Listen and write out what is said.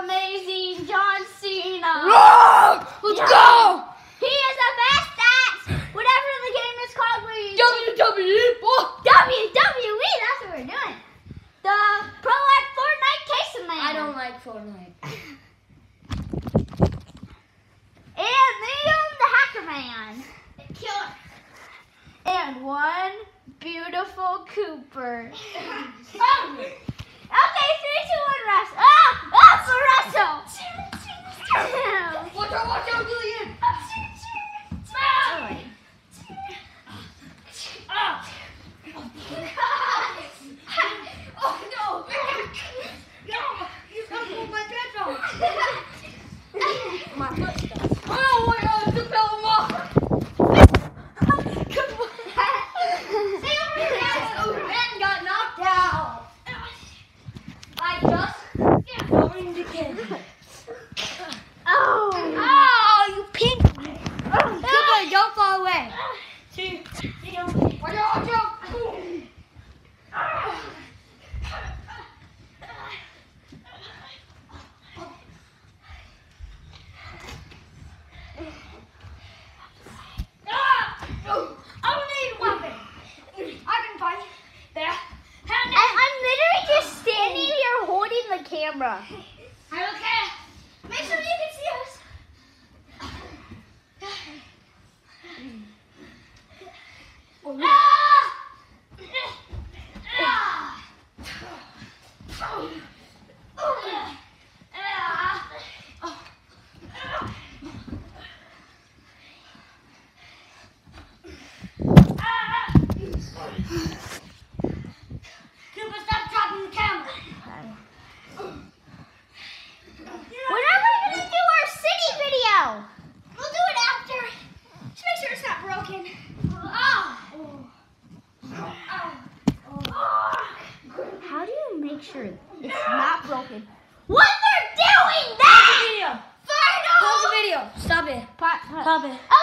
amazing John Cena. Let's go! He is the best at whatever the game is called. WWE, boy. WWE, that's what we're doing. The Pro at Fortnite Tyson Man. I don't like Fortnite. And Liam the Hacker Man. Killer. And one beautiful Cooper. Okay. Okay, 3, 2, 1, wrestle. Oh, it's a wrestle. Watch out, Julian. Oh no! You can't pull my pants off. My foot does. Oh my God! It fell off. Stay over here. Ben got knocked out. I just going to kill. Oh, you pink. Cooper, don't fall away. Watch out. I don't need a weapon. I can fight. There. I'm literally just standing here holding the camera. I don't care. Make sure you can see us. Cooper, stop dropping the camera. When are we going to do our city video? We'll do it after. Just make sure it's not broken. How do you make sure it's not broken? What they're doing that? Pause the video. Stop it. Stop Stop it. Oh,